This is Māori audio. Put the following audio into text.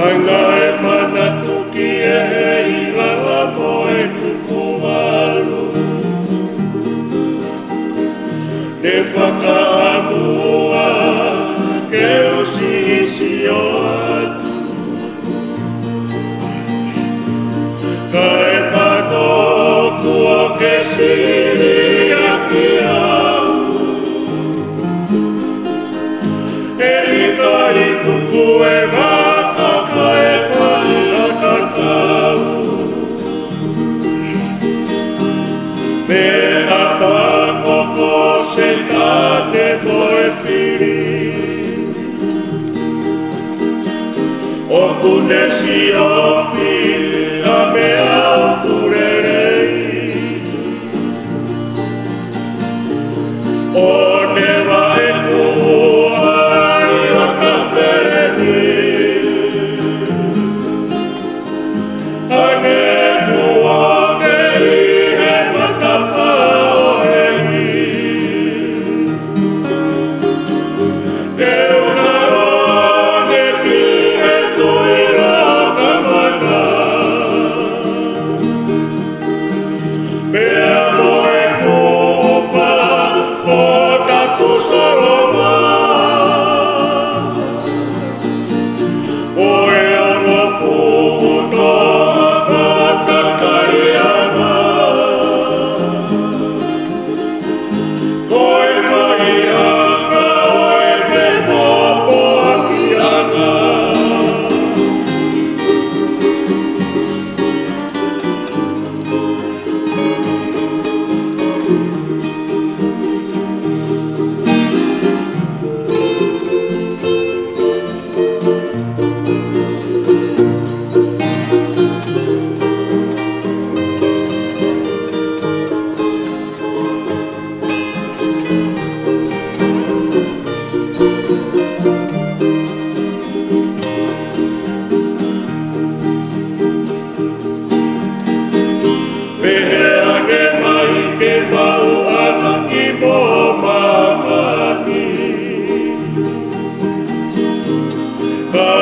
Lainga e mana tuki e ila mo e kukumalu. Ne whakaamua ke usi isi o atu. Ka e panokua ke siri aki au. E ika i kuku e waka ka e whaia kakau. Me a pakoko Setane ko e Fili. O kunesi o Fili a mea o kurerei. O ne wae kua i a ka pereni. A ne kua ke i he matapa o hei. Ke una o ne ki he tuira ka mana. Pea mo e fupa o ka kusoroma. O e anga futa ka takariana. Ko e whaianga o e whemopo akianga. Ka